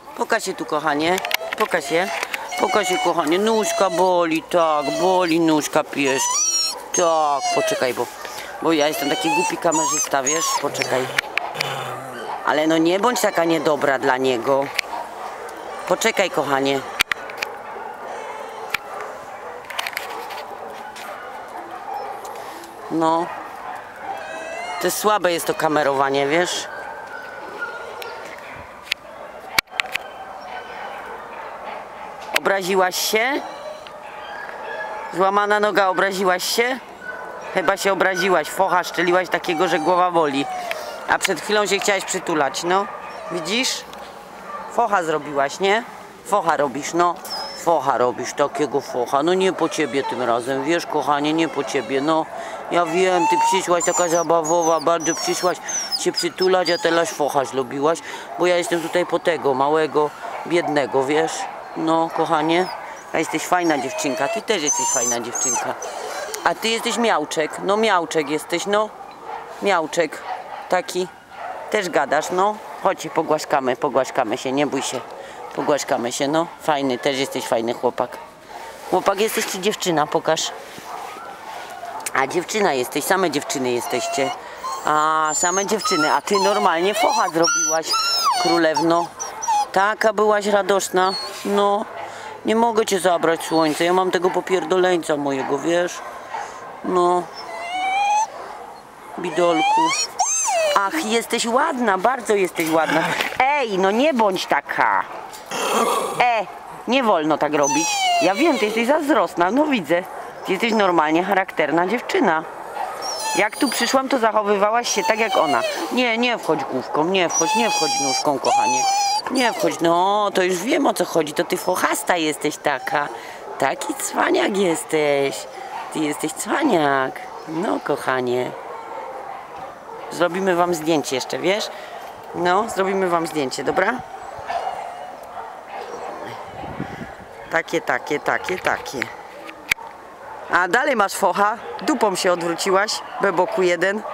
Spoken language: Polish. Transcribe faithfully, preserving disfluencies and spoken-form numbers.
Pokaż się tu, kochanie. Pokaż się. Pokaż się, kochanie. Nóżka boli, tak. Boli nóżka, pies. Tak, poczekaj, bo, bo ja jestem taki głupi kamerzysta, wiesz? Poczekaj. Ale no nie bądź taka niedobra dla niego. Poczekaj, kochanie. No. To jest słabe jest to kamerowanie, wiesz? Obraziłaś się? Złamana noga, obraziłaś się? Chyba się obraziłaś, focha szczeliłaś takiego, że głowa boli. A przed chwilą się chciałaś przytulać, no. Widzisz? Focha zrobiłaś, nie? Focha robisz, no. Focha robisz, takiego focha. No nie po ciebie tym razem, wiesz, kochanie, nie po ciebie, no. Ja wiem, ty przyszłaś taka zabawowa, bardzo przyszłaś się przytulać, a teraz focha zrobiłaś. Bo ja jestem tutaj po tego, małego, biednego, wiesz? No, kochanie. A jesteś fajna dziewczynka, ty też jesteś fajna dziewczynka. A ty jesteś miałczek, no miałczek jesteś, no. Miałczek, taki. Też gadasz, no. Chodź, pogłaskamy, pogłaskamy się, nie bój się. Pogłaskamy się, no. Fajny, też jesteś fajny chłopak. Chłopak jesteś czy dziewczyna? Pokaż. A dziewczyna jesteś, same dziewczyny jesteście. A, same dziewczyny, a ty normalnie focha zrobiłaś, królewno. Taka byłaś radosna, no. Nie mogę cię zabrać, słońce, ja mam tego popierdoleńca mojego, wiesz? No. Bidolku. Ach, jesteś ładna, bardzo jesteś ładna. Ej, no nie bądź taka. E, nie wolno tak robić. Ja wiem, ty jesteś zazdrosna, no widzę. Ty jesteś normalnie charakterna dziewczyna. Jak tu przyszłam, to zachowywałaś się tak jak ona. Nie, nie wchodź główką, nie wchodź, nie wchodź nóżką, kochanie. Nie wchodź, no to już wiem, o co chodzi. To ty fochasta jesteś taka. Taki cwaniak jesteś. Ty jesteś cwaniak. No, kochanie. Zrobimy wam zdjęcie jeszcze, wiesz? No, zrobimy wam zdjęcie, dobra? Takie, takie, takie, takie. A dalej masz focha? Dupą się odwróciłaś? Beboku jeden.